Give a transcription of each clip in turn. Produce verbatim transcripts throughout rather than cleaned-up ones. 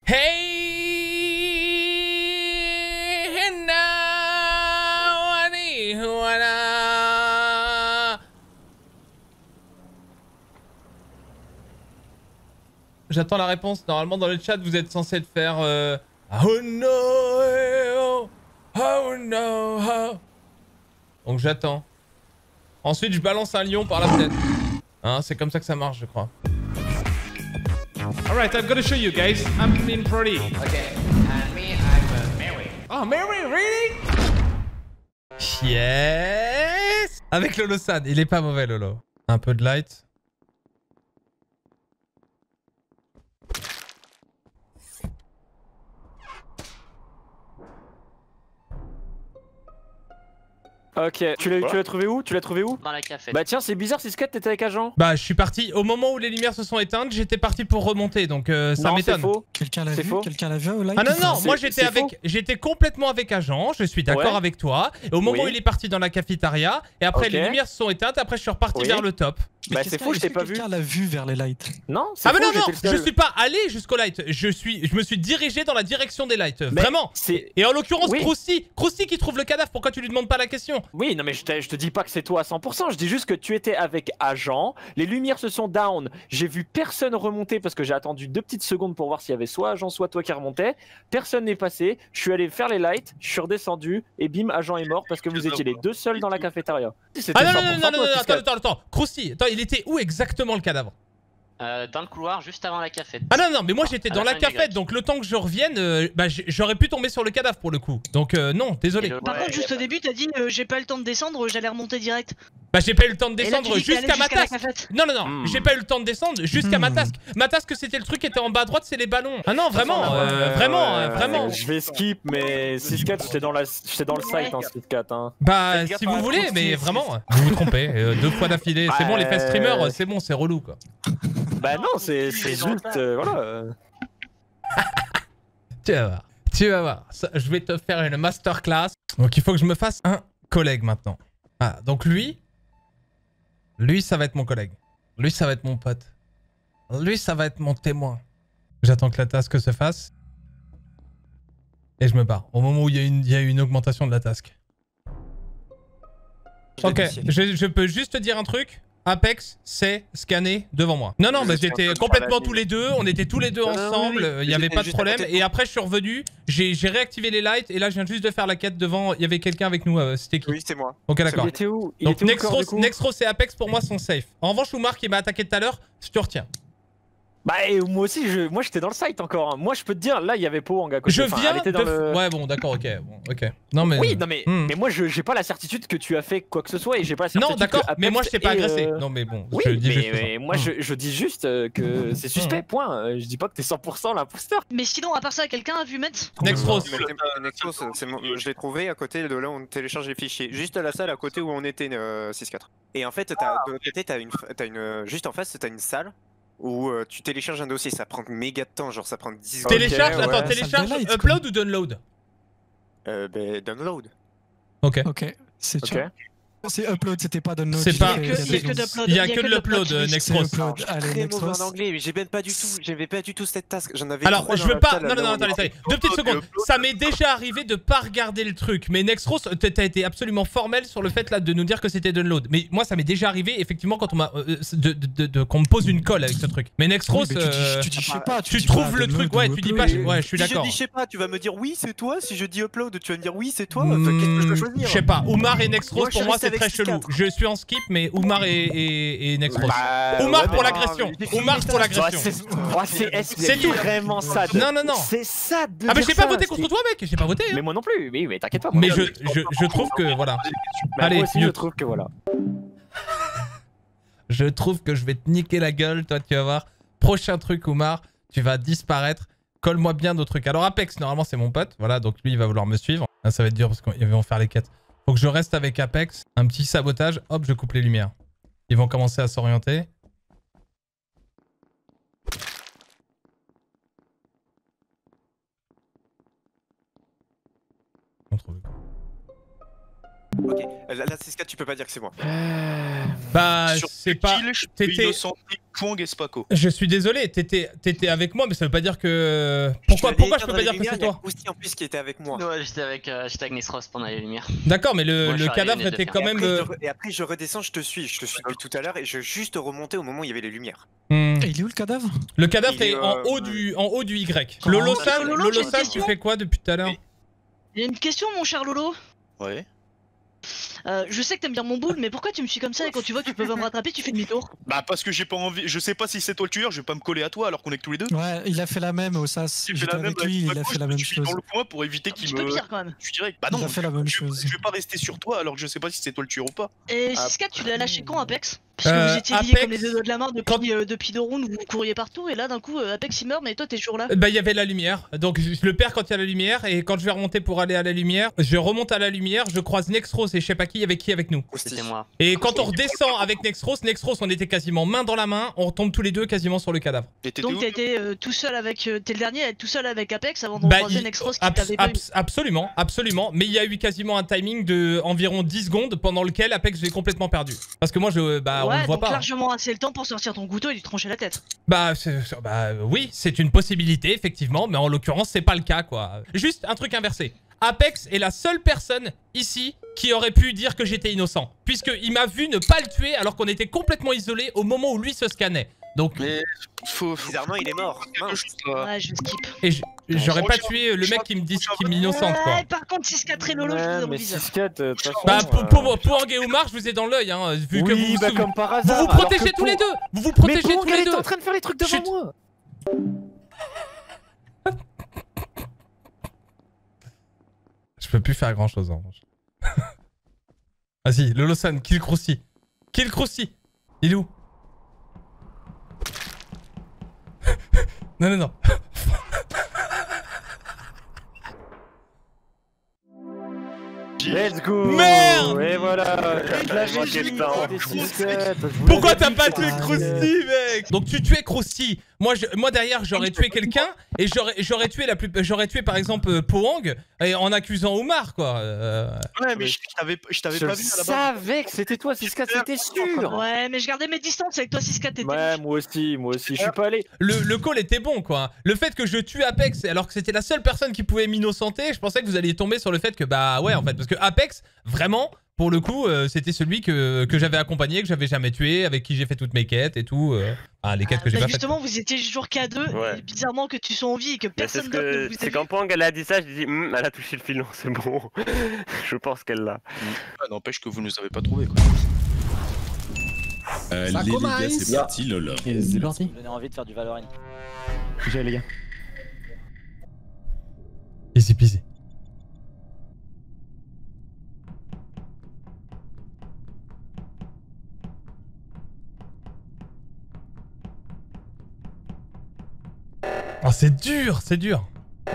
Hey, now, ani, wana. J'attends la réponse. Normalement, dans le chat, vous êtes censé le faire. Euh... Oh no, oh no, oh. Donc j'attends. Ensuite, je balance un lion par la fenêtre. Hein, c'est comme ça que ça marche, je crois. Alright, I'm gonna show you guys. I'm in Prodi. Okay, and me, I'm uh, Mary. Oh, Mary, really? Yes. Avec Lolo Sad, il est pas mauvais, Lolo. Un peu de light. Ok, tu l'as tu l'as trouvé où Tu l'as trouvé où? Dans la café. Bah tiens, c'est bizarre, Siscat, t'étais avec Agent. Bah, je suis parti. Au moment où les lumières se sont éteintes, j'étais parti pour remonter, donc euh, ça Non, m'étonne. c'est faux. Quelqu'un l'a C'est vu faux. Quelqu'un l'a vu au live? Ah non, non, C'est- moi j'étais c'est avec, faux. j'étais complètement avec Agent, je suis d'accord Ouais. avec toi. Et au moment Oui. où il est parti dans la cafétéria, et après Ok. les lumières se sont éteintes, après je suis reparti Oui. vers le top. Bah, qu'est-ce c'est qu'il y a? fou, je t'ai Est-ce que pas vu. Quelqu'un l'a vu vers les lights. Non, c'est Ah mais faux, non, non, j'étais le seul. je suis pas allé jusqu'au light, je suis, je me suis dirigé dans la direction des lights, Mais vraiment. c'est- Et en l'occurrence, Oui. Krusty, Krusty qui trouve le cadavre, pourquoi tu lui demandes pas la question? Oui, non mais je te, je te dis pas que c'est toi à cent pour cent, je dis juste que tu étais avec Agent, les lumières se sont down, j'ai vu personne remonter parce que j'ai attendu deux petites secondes pour voir s'il y avait soit Agent soit toi qui remontait, personne n'est passé, je suis allé faire les lights, je suis redescendu et bim, Agent est mort parce que vous étiez les deux seuls dans la cafétéria. C'était Ah non, non, cent pour non, cent non, non, toi, non, Siscat. attends, attends, attends, Krusty, attends, il était où exactement le cadavre? Euh, dans le couloir, juste avant la café. Ah non, non, mais moi j'étais à dans la la fin du cafette, grec. donc le temps que je revienne, euh, bah, j- j'aurais pu tomber sur le cadavre pour le coup. Donc euh, non, désolé. Et le- Par Ouais, contre, juste y a au début, t'as dit euh, j'ai pas eu le temps de descendre, j'allais remonter direct. Bah j'ai pas eu le temps de Et là, tu descendre dis que t'es allé jusqu'à ma jusqu'à la task. cafette. Non, non, non, Hmm. j'ai pas eu le temps de descendre jusqu'à ma Hmm. task. Ma task, c'était le truc qui était en bas à droite, c'est les ballons. Ah non, vraiment, Ouais, euh, ouais, vraiment, ouais, euh, vraiment. Je vais skip, mais Siscat, j'étais dans, la... j'étais dans le site, hein, Siscat. Hein. Bah Faites gaffe si à vous la voulez, Krusty mais aussi. vraiment, vous vous trompez. euh, deux fois d'affilée, c'est bon, les fast streamers, Ouais. euh, c'est bon, c'est relou quoi. Bah non, c'est c'est juste, euh, voilà. euh. Tu vas voir, tu vas voir. Ça, je vais te faire une masterclass. Donc il faut que je me fasse un collègue maintenant. Ah, donc lui, lui ça va être mon collègue. Lui ça va être mon pote. Lui ça va être mon témoin. J'attends que la task se fasse. Et je me barre. Au moment où il y a une, il y a une augmentation de la task. Ok, je, je peux juste te dire un truc. Apex, c'est scanné devant moi. Non, non, mais j'étais complètement tous les deux. On était tous les deux Non, non, ensemble. oui, Il oui. n'y avait J'étais pas de juste à problème. côté de Et après, je suis revenu. J'ai j'ai réactivé les lights. Et là, je viens juste de faire la quête devant. Il y avait quelqu'un avec nous. euh, C'était qui? Oui, c'est moi. Ok, Il d'accord. était où Il Donc, était où le corps, du Nextros, coup Nextros et Apex pour moi sont safe. En revanche, Oumar qui m'a attaqué tout à l'heure, je te retiens. Bah et moi aussi, je... moi j'étais dans le site encore. hein. Moi je peux te dire, là il y avait Poang à côté. Je Enfin, viens elle était de. dans le... Ouais, bon, d'accord, ok. Bon, ok. Non, mais. Oui, non mais, Hmm. mais moi je j'ai pas la certitude que tu as fait quoi que ce soit et j'ai pas la certitude. Non, d'accord, que Apex mais moi je t'ai pas et, agressé. euh, Non, mais bon, Oui, je dis mais, juste ça. mais moi Hmm. je, je dis juste euh, que c'est suspect, point. Euh, Je dis pas que t'es cent pour cent l'imposteur. Mais sinon, à part ça, quelqu'un a vu Metz? Nextros. Mais c'est- Nexos, c'est mon- je l'ai trouvé à côté de là où on télécharge les fichiers. Juste à la salle à côté où on était, euh, six quatre. Et en fait, t'as- de l'autre côté, t'as une, t'as une, juste en face, t'as une salle où euh, tu télécharges un dossier. Ça prend méga de temps, genre ça prend dix secondes. Télécharge, ouais. attends, Ça télécharge, daylight, upload ou download? Euh, ben, download. Ok. Ok, c'est Ok. sûr. C'est upload, c'était pas download. C'est j'ai pas- fait- Il y a que- il il y a y que a d'upload. Il y a que de l'upload, oui. C'est Nextros. upload. Allez, Très mauvais Nextros. en anglais, mais j'ai même pas du tout, j'avais pas du tout cette task. J'en avais Alors, trois je dans veux la pas. salle, Non, non, là non, où attendez, on était. attendez. Deux petites secondes. Ça m'est déjà arrivé de pas regarder le truc. Mais Nextros, t'as t'as été absolument formel sur le fait là de nous dire que c'était download. Mais moi, ça m'est déjà arrivé, effectivement, quand on m'a. euh, de, de, de, de- qu'on me pose une colle avec ce truc. Mais Nextros. Oui, mais tu dis- euh, tu dis je sais pas. tu dis trouves pas le download truc, ouais, ou tu dis upload. pas. Ouais, je suis Si je d'accord. dis je sais pas, tu vas me dire oui c'est toi. Si je dis upload, tu vas me dire oui c'est toi. Enfin, qu'est-ce que je peux Hmm, choisir? Je sais pas. Oumar et Nextros, Moi, je pour suis moi, resté c'est avec très six chelou. quatre. Je suis en skip, mais Oumar et, et, et Nextros. Bah, Oumar ouais, pour mais- l'agression. mais- Oumar pour Ouais, l'agression. c'est ouais, c'est- est-ce que C'est tout. vraiment ça. Non, non, non. C'est ça. de Ah, mais dire j'ai pas ça, voté c'est- contre toi, mec. J'ai pas voté. hein. Mais moi non plus. Oui, mais t'inquiète pas. moi. Mais je, je, je trouve que voilà. Bah, Allez, moi aussi je mute. trouve que voilà. Je trouve que je vais te niquer la gueule, toi, tu vas voir. Prochain truc, Oumar, tu vas disparaître. Colle-moi bien d'autres trucs. Alors, Apex, normalement, c'est mon pote. Voilà, donc lui, il va vouloir me suivre. Là, ça va être dur parce qu'ils vont faire les quêtes. Faut que je reste avec Apex. Un petit sabotage. Hop, je coupe les lumières. Ils vont commencer à s'orienter. On trouve. Ok, là, là, six quatre, tu peux pas dire que c'est moi. Bah, Sur c'est pas. kill, je suis T'étais. innocent Kwang et Spaco. Je suis désolé, t'étais t'étais avec moi, mais ça veut pas dire que... Pourquoi, te pourquoi l'ai je dit, peux dans pas les dire que lumières, c'est il y a toi? Krusty en plus qui était avec moi. Ouais, j'étais avec, euh, j'étais avec Nistros pendant les lumières. D'accord, mais le, Moi, je le suis arrivé, cadavre on était était quand Et même... après, euh, je re- et après je redescends, je te suis, je te suis depuis tout à l'heure et je juste remonter au moment où il y avait les lumières. hmm. Et il est où le cadavre? Le cadavre Il est, est en euh, haut du, en haut du Y. Comment Lolo ça, Sam, Lolo, Lolo j'ai une Sam, tu question. fais quoi depuis tout à l'heure? Il y a une question, mon cher Lolo. Ouais. Euh, je sais que t'aimes bien mon boule, mais pourquoi tu me suis comme ça et quand tu vois que tu peux pas me rattraper, tu fais demi-tour? Bah parce que j'ai pas envie, je sais pas si c'est toi le tueur, je vais pas me coller à toi alors qu'on est que tous les deux. Ouais, il a fait la même au sas. J'ai fait J'étais la même avec lui, il a Spaco, fait la je me même suis chose. mis dans le coin pour éviter Un qu'il petit peu me... pire quand même. Je suis direct. Bah Il non, a fait la même je, chose. je vais pas rester sur toi alors je sais pas si c'est toi le tueur ou pas. Et Ah. Siska, tu l'as lâché quand Apex? Parce que Euh, vous étiez liés Apex, comme les deux doigts de la main depuis, quand- euh, depuis deux rounds, vous couriez partout et là d'un coup euh, Apex il meurt mais toi t'es toujours là. Bah il y avait la lumière, donc je le perds quand il y a la lumière, et quand je vais remonter pour aller à la lumière, je remonte à la lumière, je croise Nextros et je sais pas qui, avec qui avec nous. C'était moi. Et quand on redescend avec Nextros, Nextros on était quasiment main dans la main, on retombe tous les deux quasiment sur le cadavre. Et t'étais Donc où t'as été euh, tout seul avec... euh, t'es le dernier à être tout seul avec Apex avant de Bah, croiser il- Nextros qui abs- t'avait pas eu. abs- absolument, absolument, mais il y a eu quasiment un timing de environ dix secondes pendant lequel Apex j'ai complètement perdu. Parce que moi je, bah on Ouais, le voit donc pas. largement assez le temps pour sortir ton couteau et lui trancher la tête. Bah, c'est- bah oui, c'est une possibilité effectivement, mais en l'occurrence c'est pas le cas quoi. Juste un truc inversé. Apex est la seule personne ici qui aurait pu dire que j'étais innocent, puisqu'il m'a vu ne pas le tuer alors qu'on était complètement isolés au moment où lui se scannait. Donc, Mais faut... faut... Bizarrement, il est mort. quelque Mince. chose, là. Ouais, je skip. et j- j'aurais pas franchement, tué le mec qui me dit franchement, qui m'innocente quoi. Ouais, par contre, six quatre et Lolo, je vous Ouais, donne mais bizarre. six quatre, de toute façon. Bah, euh, pour, pour, pour Ang et Oumar, je vous ai dans l'œil, hein, vu que oui, vous bah vous, comme par vous, hasard. vous alors protégez que tous les pour- deux. Vous vous Mais protégez pour tous elle les était deux. en train de faire les trucs devant Chut. moi. Je peux plus faire grand chose en revanche. Vas-y, Lolo-san, kill Krusty. Kill Krusty. Il est où? Non, non, non. Let's go. Merde. Et voilà. Je l'avais Moi, dit, quel c'était temps. six sept, je vous Pourquoi l'avais t'as dit, pas c'était tué six Krusty, sept. mec? Donc tu tuais Krusty. Moi, je, moi derrière, j'aurais tué quelqu'un et j'aurais, j'aurais tué la plus, j'aurais tué par exemple euh, Poang et en accusant Oumar, quoi. Euh, Ouais, mais je je t'avais je t'avais Je pas vu à la base. savais que c'était toi, six quatre, c'était sûr. Ouais, mais je gardais mes distances avec toi, six quatre, t'étais Ouais, louche. moi aussi, moi aussi. Je suis pas allé. le, le call était bon, quoi. Le fait que je tue Apex alors que c'était la seule personne qui pouvait m'innocenter, je pensais que vous alliez tomber sur le fait que bah ouais en fait, parce que Apex, vraiment. Pour le coup, euh, c'était celui que, que j'avais accompagné, que j'avais jamais tué, avec qui j'ai fait toutes mes quêtes et tout. euh. Ah, les quêtes Ah, que j'ai bah pas faites. justement, vous étiez toujours qu'à deux, Ouais. et bizarrement que tu sois en vie et que Mais c'est personne ce d'autre ne que vous ait c'est vu. quand Pang elle a dit ça, je dis Hum, elle a touché le filon, c'est bon. Je pense qu'elle l'a. Ah, n'empêche que vous nous avez pas trouvé quoi. Euh, les les gars, c'est parti, Lola. C'est parti. J'ai envie de faire du Valorant. J'ai les gars. Easy peasy. Oh, c'est dur, c'est dur.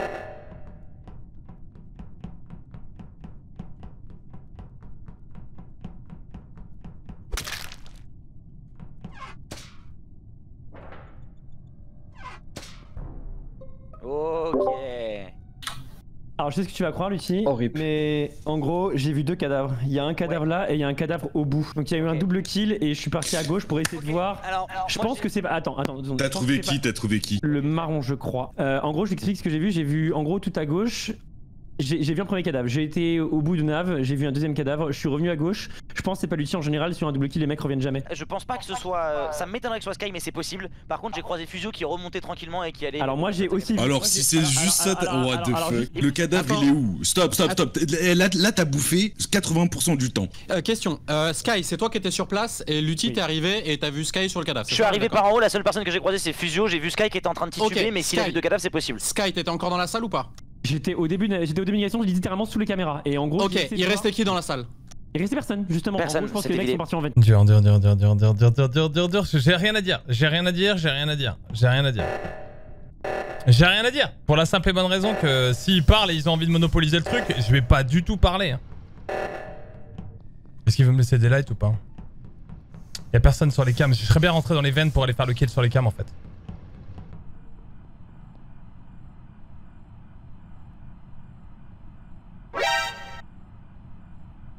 Ok. Alors je sais ce que tu vas croire Lucie, Horrible. mais en gros j'ai vu deux cadavres. Il y a un cadavre là et il y a un cadavre au bout. Donc il y a eu un Ok. double kill et je suis parti à gauche pour essayer de voir. Alors, alors, Je moi, pense j'ai- que c'est pas... Attends, attends. deux secondes. T'as Je pense trouvé que c'est qui pas- T'as trouvé qui Le marron je crois. Euh, en gros je t'explique ce que j'ai vu. J'ai vu en gros tout à gauche. J'ai j'ai vu un premier cadavre, j'ai été au bout de Nav, j'ai vu un deuxième cadavre, je suis revenu à gauche. Je pense que c'est pas Lucie en général, sur un double kill les mecs reviennent jamais. Je pense pas que ce soit. euh, Ça m'étonnerait que ce soit Sky, mais c'est possible. Par contre, j'ai croisé Fusio qui remontait tranquillement et qui allait. Alors moi j'ai aussi vu... Alors moi, si j'ai- c'est alors, juste ça, alors, t'as- alors, what the alors, fuck. juste- Le cadavre Attends. il est où? Stop, stop, stop. Là, là t'as bouffé quatre-vingts pour cent du temps. Euh, question, euh, Sky, c'est toi qui étais sur place et Lutti Oui. t'es arrivé et t'as vu Sky sur le cadavre. Je suis arrivé par en haut, la seule personne que j'ai croisée c'est Fusio. J'ai vu Sky qui était en train de tituber, Ok, mais s'il a Sky. vu deux cadavres, c'est possible. Sky, t'étais encore dans la salle ou pas? J'étais au début, de- j'étais au début de navigation, j'étais littéralement sous les caméras. Et en gros, Ok, j'ai essayé de il voir- restait qui dans la salle? Il restait personne, justement. Personne, En gros, je pense que c'était les mecs vidé. sont partis en veine. Dur, dur, dur, dur, dur, dur, dur, dur, dur, dur, dur. J'ai rien à dire. J'ai rien à dire. J'ai rien à dire. J'ai rien à dire. J'ai rien à dire. Pour la simple et bonne raison que s'ils parlent et ils ont envie de monopoliser le truc, je vais pas du tout parler. hein. Est-ce qu'il veut me laisser des lights ou pas? Y'a personne sur les cams. Je serais bien rentré dans les veines pour aller faire le kill sur les cams en fait.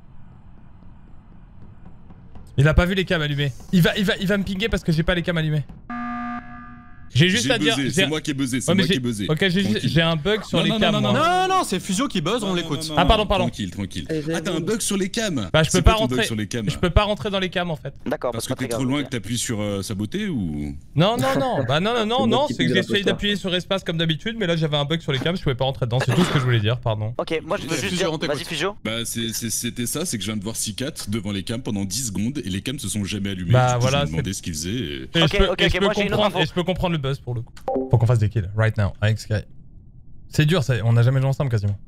Il a pas vu les cams allumées. Il va, il va, il va me pinguer parce que j'ai pas les cams allumées. J'ai juste J'ai à dire. buzzé, j'ai- c'est moi qui ai buzzé, c'est Ouais, mais moi qui j'ai- ai buzzé. Ok, j'ai juste- Tranquille. j'ai un bug sur Non, les non, cams. non, moi. non, Non, non, c'est Fusio qui buzz, on l'écoute. Ah, pardon, pardon. Tranquille, tranquille. Ah, t'as un bug sur les cams. Bah, je C'est peux quoi pas ton bug rentrer. sur les cams. Je peux pas rentrer dans les cams en fait. D'accord, Parce que t'es trop loin que t'appuies sur euh, saboter ou. Non, non, non. Bah, non, non, non, Le non. mec qui C'est que pique de j'ai essayé l'imposteur. d'appuyer sur espace comme d'habitude, mais là j'avais un bug sur les cams, je pouvais pas rentrer dedans. C'est tout ce que je voulais dire, pardon. Ok, moi je veux juste dire. Vas-y, Fusio. Bah, c'est- c'est- c'était ça, c'est que je viens de voir six quatre devant les cams pendant dix secondes et les cams se sont jamais allumés. Bah, Du coup, voilà, Je me demandais c'est- ce qu'ils faisaient. Et... Et je peux, et je peux comprendre, et je peux comprendre le buzz pour le coup. Faut qu'on fasse des kills, right now, avec Sky. C'est dur, ça, on a jamais joué ensemble quasiment.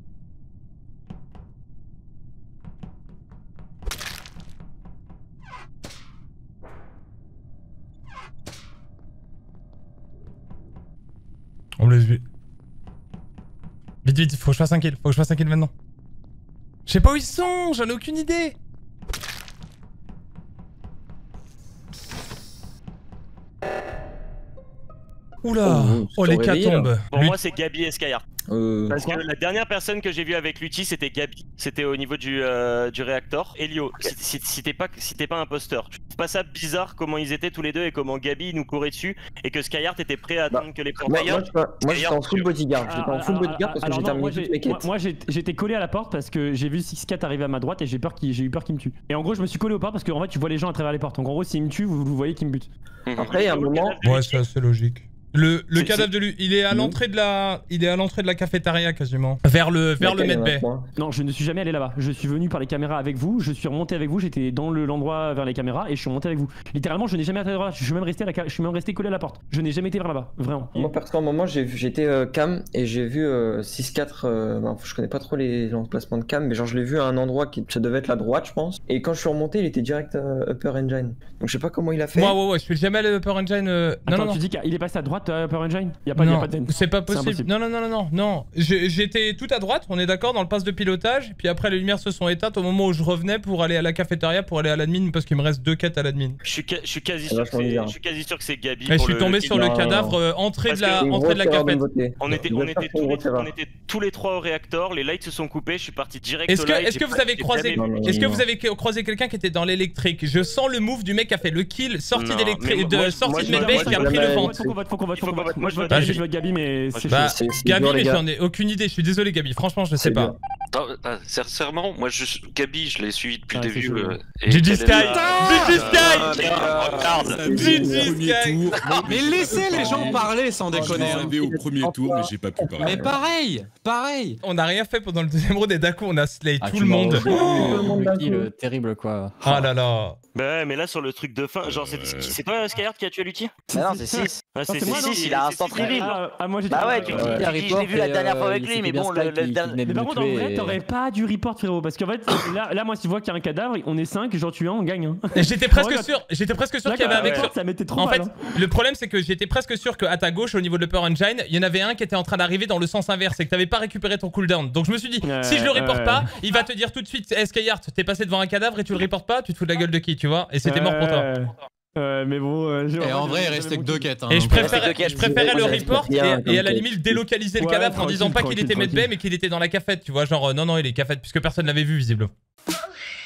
On me laisse vite. Vite, vite, faut que je fasse un kill, faut que je fasse un kill maintenant. Je sais pas où ils sont, j'en ai aucune idée. Oula, Oh, oh, tu t'es réveillé, l'hécatombe. là. Pour Lui- moi, c'est Gabi et Skyheart. Euh, Parce que la dernière personne que j'ai vue avec Lutti, c'était Gabi. C'était au niveau du, euh, du réacteur. Elio, si, si, si t'es pas, si t'es pas imposteur, tu trouves pas ça bizarre comment ils étaient tous les deux et comment Gabi nous courait dessus et que Skyheart était prêt à attendre que les portes. moi, moi, je- moi, j'étais en full bodyguard. J'étais en full bodyguard parce que Alors j'ai non, terminé moi, toutes j'ai- mes moi, quêtes. moi, j'ai- j'étais collé à la porte parce que j'ai vu six quatre arriver à ma droite et j'ai peur qu'il j'ai eu peur qu'il me tue. Et en gros, je me suis collé aux portes parce qu'en fait, tu vois les gens à travers les portes. Donc en gros, s'il me tue, vous, vous voyez qu'il me bute. Après, il y a un moment. Ouais, c'est assez logique. Le, le C'est- cadavre de lui, il est à Mmh. l'entrée de la, il est à l'entrée de la cafétéria quasiment. Vers le, vers le medbay. Non, je ne suis jamais allé là-bas. Je suis venu par les caméras avec vous, je suis remonté avec vous, j'étais dans le- l'endroit vers les caméras et je suis remonté avec vous. Littéralement, je n'ai jamais été là. Je suis même resté à la, ca- je suis même resté collé à la porte. Je n'ai jamais été vers là-bas, vraiment. Moi, parce qu'à un moment, j'ai vu- j'étais euh, cam et j'ai vu euh, six quatre. Euh, bah, je connais pas trop les emplacements de cam, mais genre, je l'ai vu à un endroit qui ça devait être la droite, je pense. Et quand je suis remonté, il était direct euh, Upper Engine. Donc, je sais pas comment il a fait. Ouais, ouais, ouais, je suis jamais allé à Upper Engine. euh, Non, Attends, non, non. tu dis qu'il est passé à droite à Upper Engine? Y a pas, y a Non, pas de vent. c'est pas C'est possible. impossible. Non, non, non, non, non, non. J'ai- J'étais tout à droite, on est d'accord, dans le pass de pilotage. Puis après, les lumières se sont éteintes au moment où je revenais pour aller à la cafétéria, pour aller à l'admin, parce qu'il me reste deux quêtes à l'admin. Je suis, ca- je suis quasi C'est sûr que vachement c'est, bizarre. je suis quasi sûr que c'est Gabi. Et je pour suis le- tombé le sur kill. le Non, cadavre non. euh, entrée Parce de la, que- Une entrée de la grosse erreur cafette. de voter. On était, Vous on êtes était, pas tous une les, grosse erreur. on était tous les trois au réacteur, les lights se sont coupés, je suis parti direct Est-ce au que, light. est-ce que j'ai vous pas- avez j'ai croisé, jamais- est-ce que vous avez croisé quelqu'un qui était dans l'électrique? Je sens le move du mec qui a fait le kill, sorti Non, d'électrique, mais de moi, sortie moi, de je- medbay moi, qui a je- pris le jamais- ventre. Faut qu'on vote, faut qu'on vote, faut qu'on vote. Moi, je vote Bah, Gabi, j'ai- je vote Gabi, mais c'est Bah, chaud. C'est- c'est Gabi, dur, les mais gars. j'en ai aucune idée. Je suis désolé, Gabi. Franchement, je sais C'est pas. dur. Non, bah, sincèrement, moi, je, Gabi, je l'ai suivi depuis Ah, le c'est début. chaud. euh, et G G quelle est Sky la- G G Sky Regarde G G Premier Sky tour. Mais laissez les gens parler sans Je déconner. suis hein. arrivé au premier tour, mais j'ai pas pu parler. Mais pareil, pareil. On a rien fait pendant le deuxième round et d'un coup on a slay Ah, tout tu le m'as monde. rejeté, Oh, le kill terrible quoi. Ah là là. Bah ouais, mais là sur le truc de fin, genre c'est c'est toi Skyheart qui a tué Lutti? Bah non, c'est six. Ah, c'est c'est moi, c'est non, six, il a un centre reveal. Ah, ah, moi j'étais. Bah ouais, tu Ouais. tu- tu dis, je l'ai vu la dernière fois avec lui, mais bon, le le dernier. Mais par contre, en vrai, t'aurais pas dû report, frérot. Parce qu'en fait, là, là moi, si tu vois qu'il y a un cadavre, on est cinq, j'en tue un, on gagne. hein. Et J'étais presque Regarde. sûr, j'étais presque sûr Là, qu'il y avait quand avec même, sur- ça m'était trop En mal, fait, hein. le problème c'est que j'étais presque sûr qu'à ta gauche, au niveau de l'Upper Engine, il y en avait un qui était en train d'arriver dans le sens inverse et que t'avais pas récupéré ton cooldown. Donc je me suis dit, Ouais, si je le reporte ouais. pas, il va te dire tout de suite, eh, Skyheart, t'es passé devant un cadavre et tu le reportes pas, tu te fous de la gueule de qui, tu vois? Et c'était mort pour toi. Ouais. Ouais, mais bon. euh, j'ai- Et en vrai, il j'avais restait que mon deux kill. quêtes. hein, Et je donc, préférais, deux quêtes. je préférais le Ouais, report et, bien, et à la comme limite délocaliser le Ouais, cadavre en tranquille, disant pas qu'il était tranquille, medbay mais qu'il était dans la cafette, tu vois, genre euh, non non il est cafette puisque personne l'avait vu visiblement.